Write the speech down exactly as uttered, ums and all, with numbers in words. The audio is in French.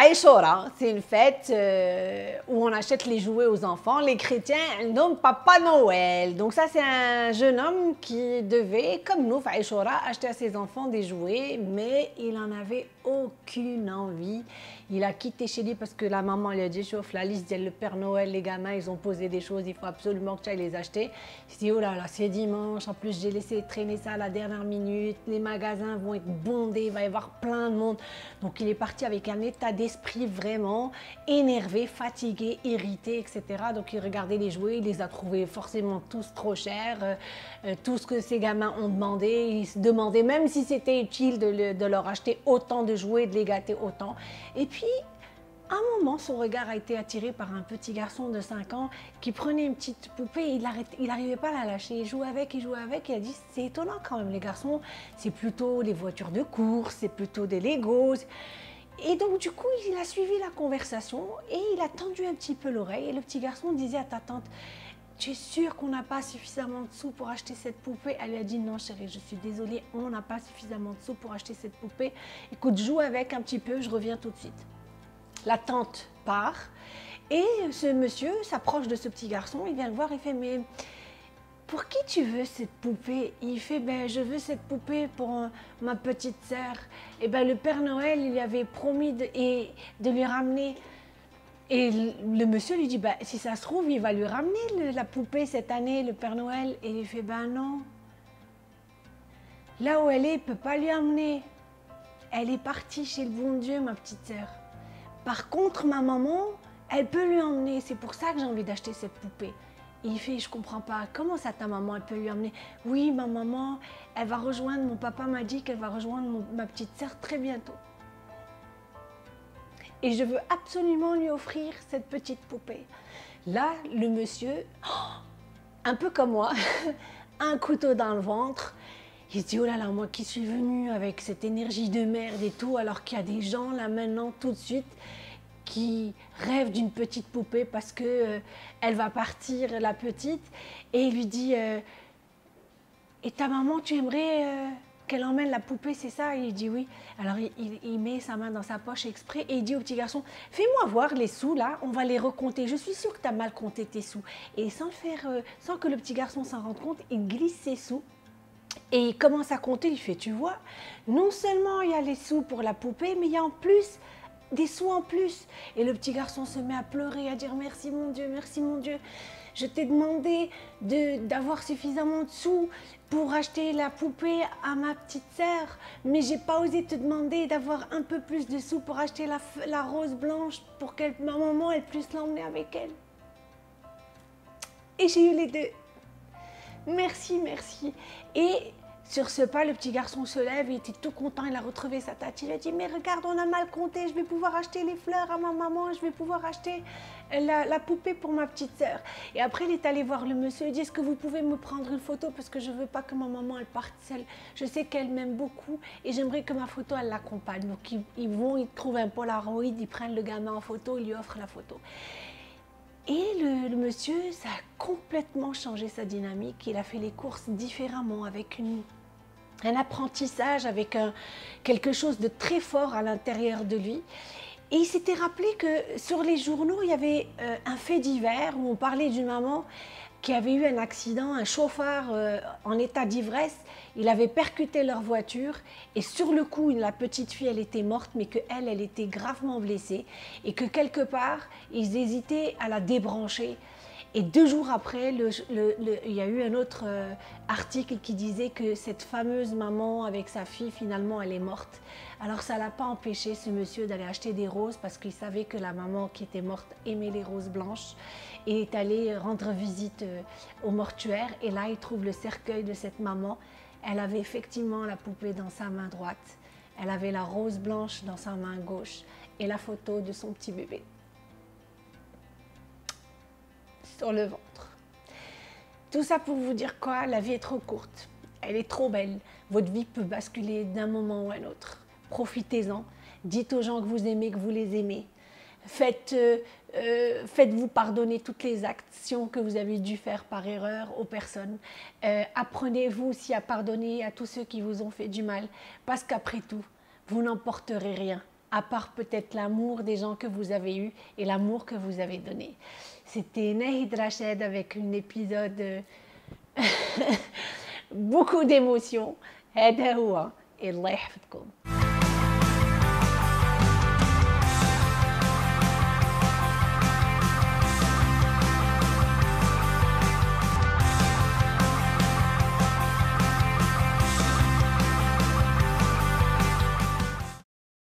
Aïchora, c'est une fête euh, où on achète les jouets aux enfants. Les chrétiens nomment Papa Noël. Donc ça, c'est un jeune homme qui devait, comme nous, Aïchora, acheter à ses enfants des jouets, mais il n'en avait aucune envie. Il a quitté chez lui parce que la maman lui a dit, chauffe la liste, le Père Noël, les gamins, ils ont posé des choses, il faut absolument que tu ailles les acheter. Il s'est dit, oh là là, c'est dimanche, en plus j'ai laissé traîner ça à la dernière minute, les magasins vont être bondés, il va y avoir plein de monde. Donc il est parti avec un état d'esprit vraiment énervé, fatigué, irrité, et cetera. Donc il regardait les jouets, il les a trouvés forcément tous trop chers, euh, euh, tout ce que ces gamins ont demandé, il se demandait même si c'était utile de, le, de leur acheter autant de jouets, de les gâter autant. Et puis, à un moment, son regard a été attiré par un petit garçon de cinq ans qui prenait une petite poupée et il n'arrivait pas à la lâcher. Il jouait avec, il jouait avec, il a dit, c'est étonnant quand même, les garçons, c'est plutôt les voitures de course, c'est plutôt des Legos. Et donc, du coup, il a suivi la conversation et il a tendu un petit peu l'oreille. Et le petit garçon disait à ta tante, tu es sûre qu'on n'a pas suffisamment de sous pour acheter cette poupée? Elle lui a dit, non chérie, je suis désolée, on n'a pas suffisamment de sous pour acheter cette poupée. Écoute, joue avec un petit peu, je reviens tout de suite. La tante part et ce monsieur s'approche de ce petit garçon, il vient le voir, il fait, mais pour qui tu veux cette poupée? Il fait, ben je veux cette poupée pour euh, ma petite sœur. Et ben le Père Noël, il lui avait promis de, et, de lui ramener. Et le, le monsieur lui dit, ben si ça se trouve, il va lui ramener le, la poupée cette année, le Père Noël. Et il fait, ben non. Là où elle est, il ne peut pas lui amener. Elle est partie chez le bon Dieu, ma petite sœur. Par contre, ma maman, elle peut lui emmener. C'est pour ça que j'ai envie d'acheter cette poupée. Et il fait, je comprends pas, comment ça ta maman, elle peut lui emmener? Oui, ma maman, elle va rejoindre, mon papa m'a dit qu'elle va rejoindre mon, ma petite sœur très bientôt. Et je veux absolument lui offrir cette petite poupée. Là, le monsieur, un peu comme moi, un couteau dans le ventre. Il se dit, oh là là, moi qui suis venue avec cette énergie de merde et tout, alors qu'il y a des gens là maintenant, tout de suite, qui rêvent d'une petite poupée parce que euh, elle va partir, la petite. Et il lui dit, euh, et ta maman, tu aimerais euh, qu'elle emmène la poupée, c'est ça? Et il dit oui. Alors il, il, il met sa main dans sa poche exprès et il dit au petit garçon, fais-moi voir les sous là, on va les recompter. Je suis sûre que tu as mal compté tes sous. Et sans, le faire, euh, sans que le petit garçon s'en rende compte, il glisse ses sous. Et il commence à compter, il fait, tu vois, non seulement il y a les sous pour la poupée, mais il y a en plus des sous en plus. Et le petit garçon se met à pleurer, à dire, merci mon Dieu, merci mon Dieu. Je t'ai demandé d'avoir suffisamment de sous pour acheter la poupée à ma petite sœur, mais j'ai pas osé te demander d'avoir un peu plus de sous pour acheter la, la rose blanche pour que ma maman elle puisse l'emmener avec elle. Et j'ai eu les deux. Merci, merci. Et sur ce pas, le petit garçon se lève, il était tout content, il a retrouvé sa tête. Il a dit, mais regarde, on a mal compté, je vais pouvoir acheter les fleurs à ma maman, je vais pouvoir acheter la, la poupée pour ma petite sœur. Et après, il est allé voir le monsieur, il dit, est-ce que vous pouvez me prendre une photo parce que je ne veux pas que ma maman, elle parte seule. Je sais qu'elle m'aime beaucoup et j'aimerais que ma photo, elle l'accompagne. Donc, ils, ils vont, ils trouvent un Polaroid, ils prennent le gamin en photo, ils lui offrent la photo. Et le, le monsieur, ça a complètement changé sa dynamique. Il a fait les courses différemment, avec une, un apprentissage, avec un, quelque chose de très fort à l'intérieur de lui. Et il s'était rappelé que sur les journaux, il y avait euh, un fait divers où on parlait d'une maman qui avait eu un accident, un chauffard euh, en état d'ivresse. Il avait percuté leur voiture et sur le coup, la petite fille, elle était morte, mais qu'elle, elle était gravement blessée et que quelque part, ils hésitaient à la débrancher. Et deux jours après, le, le, le, il y a eu un autre euh, article qui disait que cette fameuse maman avec sa fille, finalement, elle est morte. Alors ça ne l'a pas empêché, ce monsieur, d'aller acheter des roses parce qu'il savait que la maman qui était morte aimait les roses blanches. Et est allé rendre visite euh, au mortuaire. Et là, il trouve le cercueil de cette maman. Elle avait effectivement la poupée dans sa main droite. Elle avait la rose blanche dans sa main gauche et la photo de son petit bébé sur le ventre. Tout ça pour vous dire quoi? La vie est trop courte. Elle est trop belle. Votre vie peut basculer d'un moment ou à un autre. Profitez-en. Dites aux gens que vous aimez, que vous les aimez. Faites, euh, euh, faites-vous pardonner toutes les actions que vous avez dû faire par erreur aux personnes. Euh, apprenez-vous aussi à pardonner à tous ceux qui vous ont fait du mal. Parce qu'après tout, vous n'emporterez rien. à part peut-être l'amour des gens que vous avez eu et l'amour que vous avez donné. C'était Nahid Rachid avec un épisode beaucoup d'émotions. هذا هو الله يحفظكم.